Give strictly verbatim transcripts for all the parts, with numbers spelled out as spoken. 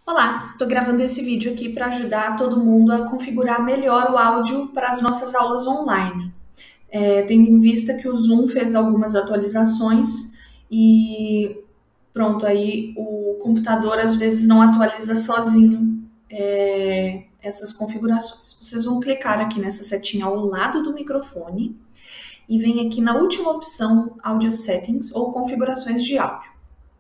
Olá, estou gravando esse vídeo aqui para ajudar todo mundo a configurar melhor o áudio para as nossas aulas online. É, tendo em vista que o Zoom fez algumas atualizações e pronto, aí o computador às vezes não atualiza sozinho é, essas configurações. Vocês vão clicar aqui nessa setinha ao lado do microfone e vem aqui na última opção Audio Settings ou Configurações de áudio.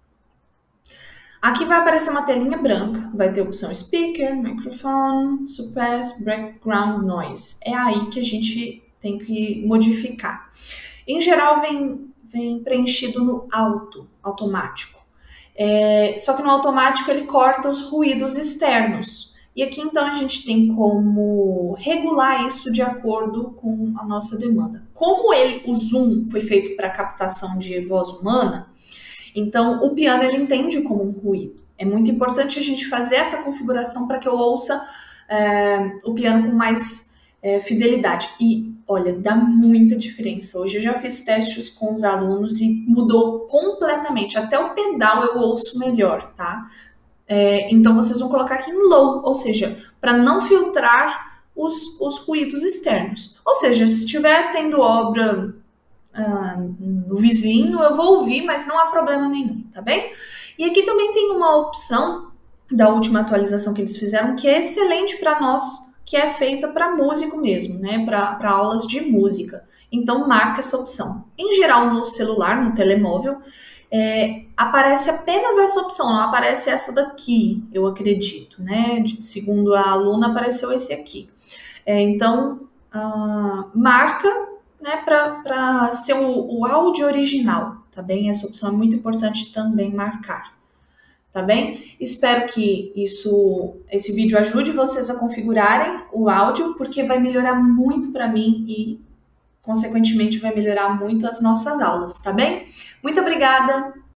Aqui vai aparecer uma telinha branca, vai ter a opção Speaker, Microphone, Suppress, Background Noise. É aí que a gente tem que modificar. Em geral, vem, vem preenchido no alto, automático. É, só que no automático ele corta os ruídos externos. E aqui então a gente tem como regular isso de acordo com a nossa demanda. Como ele, o Zoom foi feito para captação de voz humana, então, o piano ele entende como um ruído. É muito importante a gente fazer essa configuração para que eu ouça é, o piano com mais é, fidelidade. E, olha, dá muita diferença. Hoje eu já fiz testes com os alunos e mudou completamente. Até o pedal eu ouço melhor, tá? É, então, vocês vão colocar aqui em low, ou seja, para não filtrar os, os ruídos externos. Ou seja, se estiver tendo obra Ah, no vizinho, eu vou ouvir, mas não há problema nenhum, tá bem? E aqui também tem uma opção da última atualização que eles fizeram, que é excelente para nós, que é feita para músico mesmo, né? Para aulas de música. Então, marca essa opção. Em geral, no celular, no telemóvel, é, aparece apenas essa opção, não aparece essa daqui, eu acredito, né? De, segundo a aluna, apareceu esse aqui. É, então, ah, marca, né, para ser o, o áudio original, tá bem? Essa opção é muito importante também marcar, tá bem? Espero que isso, esse vídeo ajude vocês a configurarem o áudio, porque vai melhorar muito para mim e, consequentemente, vai melhorar muito as nossas aulas, tá bem? Muito obrigada!